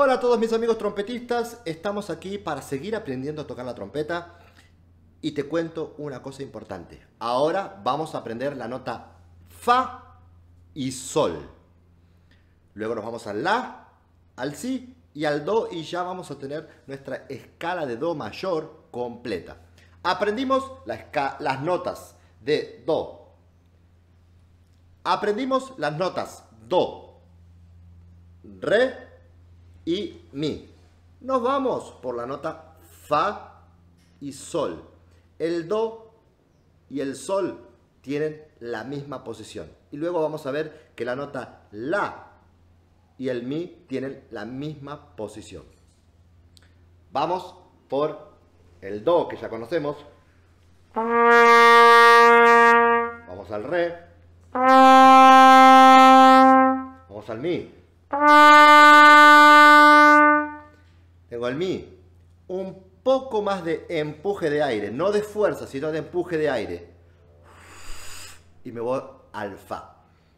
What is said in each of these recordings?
Hola a todos mis amigos trompetistas, estamos aquí para seguir aprendiendo a tocar la trompeta y te cuento una cosa importante. Ahora vamos a aprender la nota Fa y Sol. Luego nos vamos al La, al Si y al Do y ya vamos a tener nuestra escala de Do mayor completa. Aprendimos las notas de Do. Aprendimos las notas Do, Re y Mi. Nos vamos por la nota Fa y Sol. El Do y el Sol tienen la misma posición. Y luego vamos a ver que la nota La y el Mi tienen la misma posición. Vamos por el Do, que ya conocemos. Vamos al Re. Vamos al Mi. Tengo el Mi. Un poco más de empuje de aire. No de fuerza, sino de empuje de aire. Y me voy al Fa.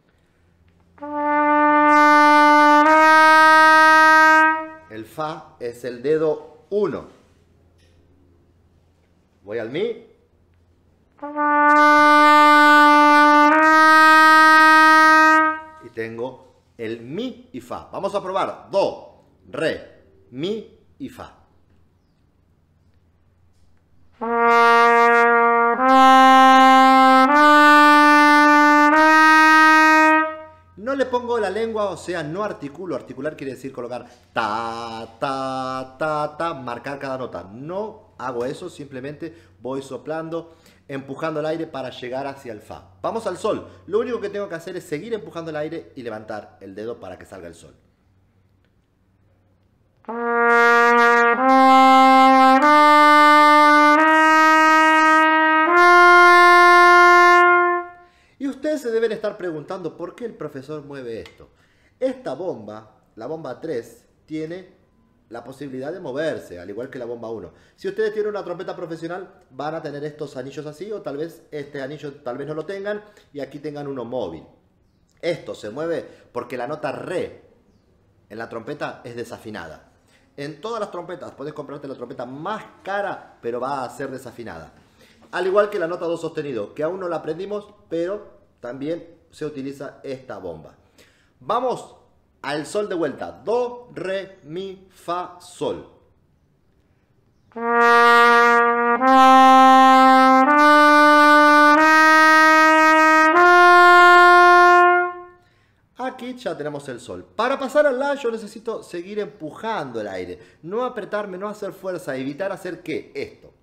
El Fa es el dedo 1. Voy al Mi. Y tengo el Mi y Fa. Vamos a probar. Do, Re, Mi y Fa. No le pongo la lengua, o sea, no articulo. Articular quiere decir colocar ta, ta, ta, ta, marcar cada nota. No hago eso, simplemente voy soplando, empujando el aire para llegar hacia el Fa. Vamos al Sol. Lo único que tengo que hacer es seguir empujando el aire y levantar el dedo para que salga el Sol. Y ustedes se deben estar preguntando por qué el profesor mueve esto. Esta bomba, la bomba 3, tiene la posibilidad de moverse, al igual que la bomba 1. Si ustedes tienen una trompeta profesional, van a tener estos anillos así, o tal vez este anillo tal vez no lo tengan, y aquí tengan uno móvil. Esto se mueve porque la nota Re en la trompeta es desafinada. En todas las trompetas puedes comprarte la trompeta más cara, pero va a ser desafinada. Al igual que la nota Do sostenido, que aún no la aprendimos, pero también se utiliza esta bomba. Vamos al Sol de vuelta. Do, Re, Mi, Fa, Sol. Aquí ya tenemos el Sol. Para pasar al La yo necesito seguir empujando el aire. No apretarme, no hacer fuerza, evitar hacer ¿qué? Esto.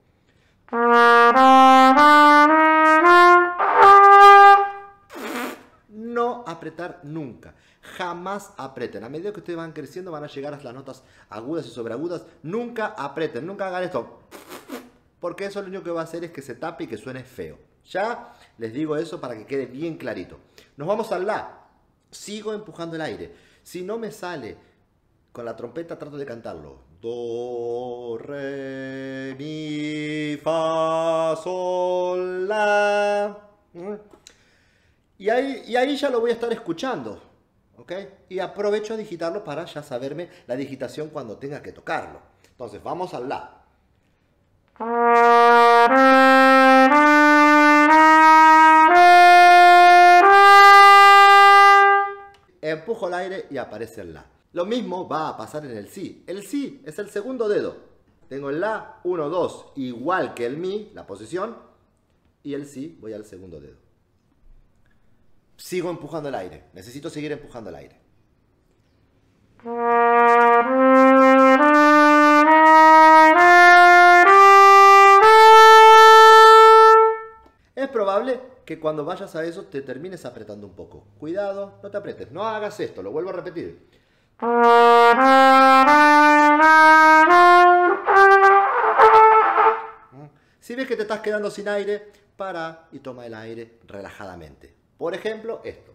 No apretar nunca. Jamás apreten. A medida que ustedes van creciendo van a llegar a las notas agudas y sobreagudas. Nunca apreten, nunca hagan esto. Porque eso lo único que va a hacer es que se tape y que suene feo. Ya les digo eso para que quede bien clarito. Nos vamos al La. Sigo empujando el aire. Si no me sale con la trompeta, trato de cantarlo. Do, Re, Mi, Fa, Sol, La. Y ahí ya lo voy a estar escuchando. ¿Ok? Y aprovecho a digitarlo para ya saberme la digitación cuando tenga que tocarlo. Entonces, vamos al La. Empujo el aire y aparece el La. Lo mismo va a pasar en el Si. El Si es el segundo dedo. Tengo el La, 1, 2, igual que el Mi, la posición. Y el Si, voy al segundo dedo. Sigo empujando el aire. Necesito seguir empujando el aire. Es probable que cuando vayas a eso te termines apretando un poco. Cuidado, no te apretes. No hagas esto, lo vuelvo a repetir. Si ves que te estás quedando sin aire, para y toma el aire relajadamente. Por ejemplo, esto.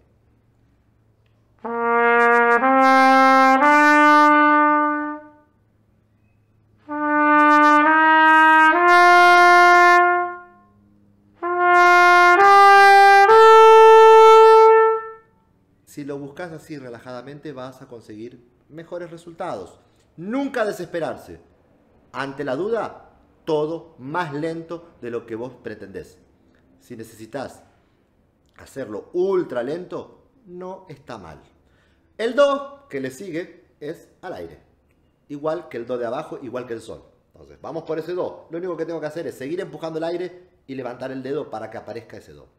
Si lo buscas así relajadamente vas a conseguir mejores resultados. Nunca desesperarse. Ante la duda, todo más lento de lo que vos pretendés. Si necesitas hacerlo ultra lento, no está mal. El do que le sigue es al aire. Igual que el do de abajo, igual que el sol. Entonces, vamos por ese do. Lo único que tengo que hacer es seguir empujando el aire y levantar el dedo para que aparezca ese do.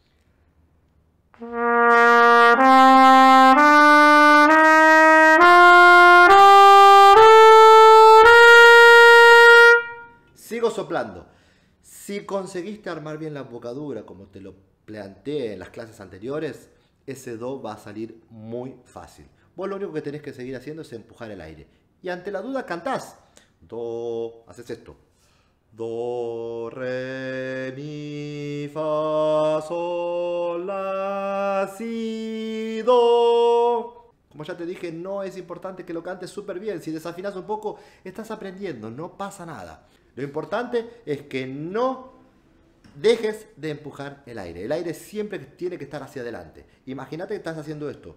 Sigo soplando. Si conseguiste armar bien la embocadura, como te lo planteé en las clases anteriores, ese do va a salir muy fácil. Vos lo único que tenés que seguir haciendo es empujar el aire. Y ante la duda cantás. Do, haces esto. Do, re, mi, fa, sol, la, si, do. Como ya te dije, no es importante que lo cantes súper bien. Si desafinas un poco, estás aprendiendo, no pasa nada. Lo importante es que no dejes de empujar el aire. El aire siempre tiene que estar hacia adelante. Imagínate que estás haciendo esto.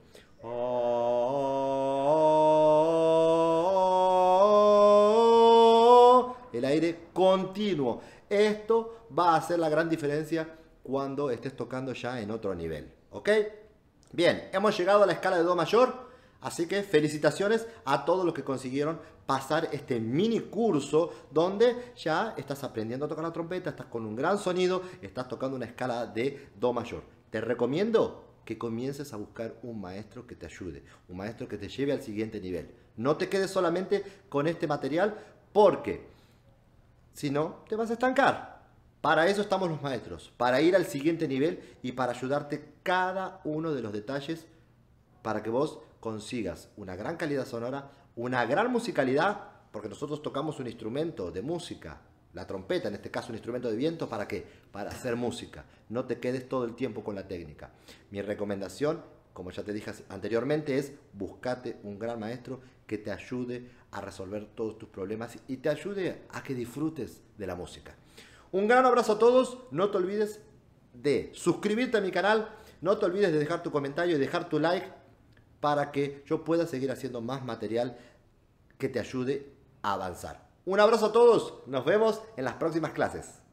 El aire continuo. Esto va a hacer la gran diferencia cuando estés tocando ya en otro nivel. ¿Ok? Bien, hemos llegado a la escala de do mayor. Así que felicitaciones a todos los que consiguieron pasar este mini curso donde ya estás aprendiendo a tocar la trompeta, estás con un gran sonido, estás tocando una escala de do mayor. Te recomiendo que comiences a buscar un maestro que te ayude, un maestro que te lleve al siguiente nivel. No te quedes solamente con este material porque si no te vas a estancar. Para eso estamos los maestros, para ir al siguiente nivel y para ayudarte cada uno de los detalles para que vos consigas una gran calidad sonora, una gran musicalidad, porque nosotros tocamos un instrumento de música, la trompeta, en este caso un instrumento de viento, ¿para qué? Para hacer música. No te quedes todo el tiempo con la técnica. Mi recomendación, como ya te dije anteriormente, es buscate un gran maestro que te ayude a resolver todos tus problemas y te ayude a que disfrutes de la música. Un gran abrazo a todos, no te olvides de suscribirte a mi canal, no te olvides de dejar tu comentario y dejar tu like, para que yo pueda seguir haciendo más material que te ayude a avanzar. Un abrazo a todos, nos vemos en las próximas clases.